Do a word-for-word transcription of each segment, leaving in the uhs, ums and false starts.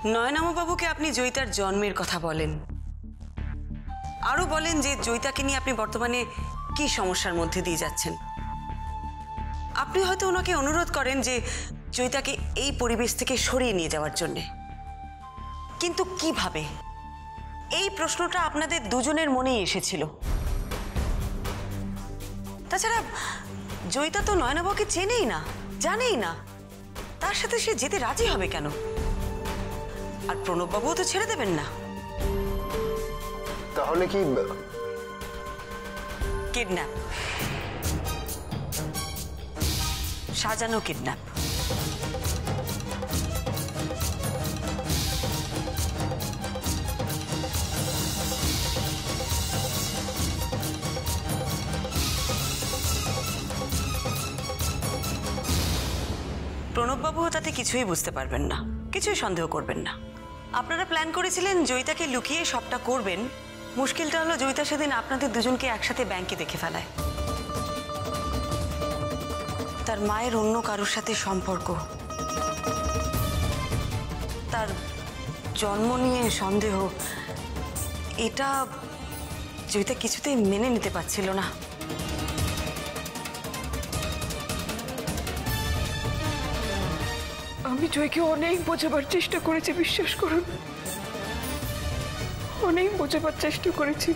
নয়নামবাবুকে আপনি জয়িতার জন্মের কথা বলেন, আরো বলেন যে জয়িতাকে নিয়ে আপনি বর্তমানে কি সমস্যার মধ্যে দিয়ে যাচ্ছেন। আপনি হয়তো ওনাকে অনুরোধ করেন যে জয়িতাকে এই পরিবেশ থেকে সরিয়ে নিয়ে যাওয়ার জন্যে, কিন্তু কিভাবে? এই প্রশ্নটা আপনাদের দুজনের মনেই এসেছিল। তাছাড়া জয়িতা তো নয়নাবাবুকে চেনেই না, জানেই না, তার সাথে সে যেতে রাজি হবে কেন? আর প্রণববাবুও তো ছেড়ে দেবেন না। তাহলে কি কিডন্যাপ, সাজানো কিডন্যাপ। প্রণববাবুও তাতে কিছুই বুঝতে পারবেন না, কিছুই সন্দেহ করবেন না। আপনারা প্ল্যান করেছিলেন জয়িতাকে লুকিয়ে সবটা করবেন। মুশকিলটা হলো জয়িতা সেদিন আপনাদের দুজনকে একসাথে ব্যাংকে দেখে ফেলায়। তার মায়ের অন্য কারোর সাথে সম্পর্ক, তার জন্ম নিয়ে সন্দেহ, এটা জয়িতা কিছুতেই মেনে নিতে পারছিল না। আমি জয়কে অনেক বোঝাবার চেষ্টা করেছি, বিশ্বাস করুন, অনেক বোঝাবার চেষ্টা করেছি।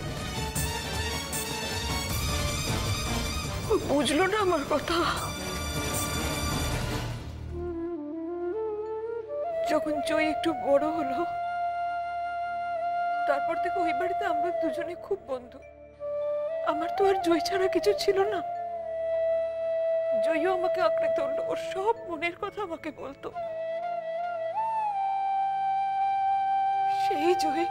ও বুঝলো না আমার কথা। যখন জয় একটু বড় হলো, তারপর থেকে ওই বাড়িতে আমরা দুজনে খুব বন্ধু। আমার তো আর জয় ছাড়া কিছু ছিল না। জয়ও আমাকে আঁকড়ে ধরলো, ওর সব মনের কথা আমাকে বলতো। সেই জয়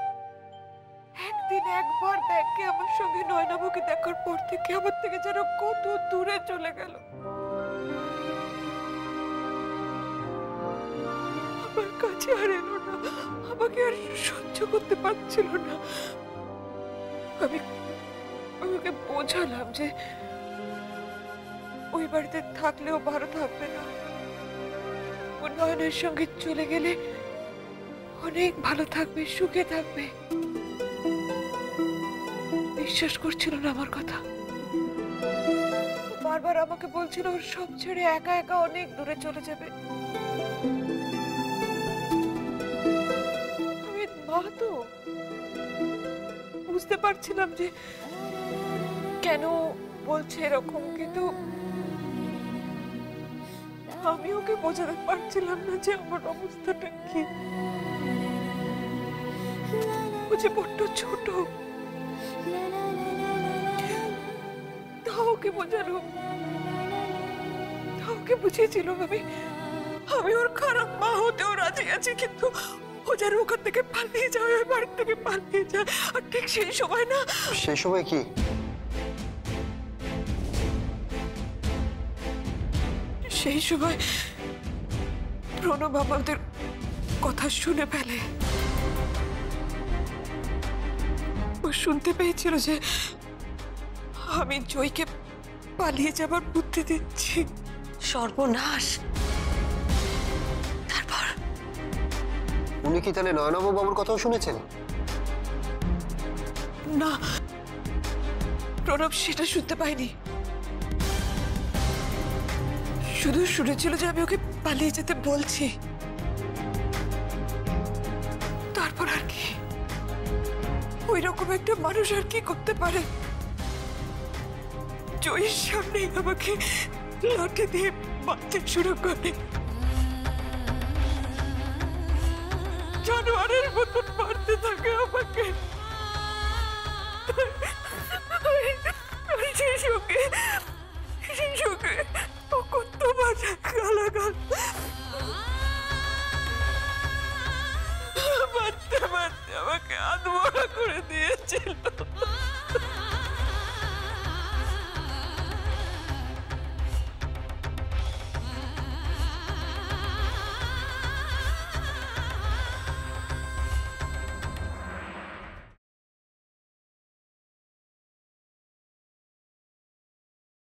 একদিন একবার ব্যাংকে আমার সঙ্গে নয়নাবাবুকে দেখার পর থেকে আমার থেকে যেন কত দূরে চলে গেল। আমার কাছে আর এলো না, আমাকে আর সহ্য করতে পারছিল না। আমি আমাকে বোঝালাম যে ওই বাড়িতে থাকলেও ভালো থাকবে না, ও নয়নের সঙ্গে চলে গেলে অনেক ভালো থাকবে, সুখে থাকবে। বিশ্বাস করছিল না আমার কথা। বারবার আমাকে বলছিল ওর সব ছেড়ে একা একা অনেক দূরে চলে যাবে। আমি মা তো বুঝতে পারছিলাম যে কেন বলছে এরকম, কিন্তু আমি ওকে বোঝাতে পারছিলাম না যে আমার অবস্থাটা কি। ও যে বড্ড ছোট, তাও ওকে বোঝানো, তাও ওকে বুঝিয়েছিল আমি আমি ওর খারাপ মা হতেও রাজি আছি, কিন্তু ও যেন ওখান থেকে পালিয়ে যায়, ওই বাড়ি থেকে পালিয়ে যায়। আর ঠিক সেই সময় না, সেই সময় কি? সেই সময় প্রণব আমাদের কথা শুনে ফেলে। ও শুনতে পেয়েছিল যে আমি জয়কে পালিয়ে যাবার বুদ্ধি দিচ্ছি। সর্বনাশ! তারপর উনি কি তাহলে নয়নাবাবু বাবুর কথাও শুনেছেন? না, প্রণব সেটা শুনতে পাইনি। শুধু শুনেছিল যে আমি ওকে পালিয়ে যেতে বলছি। তারপর আর কি, ওই রকম একটা মানুষ আর কি করতে পারে? জয়ের সামনেই আমাকে লাঠি দিয়ে মারতে শুরু করে, জানোয়ারের মতন মারতে থাকে আমাকে। সেই সঙ্গে সেই সঙ্গে ও কত বাজে গালাগাল, মারতে মারতে আমাকে আধমরা করে দিয়েছিল।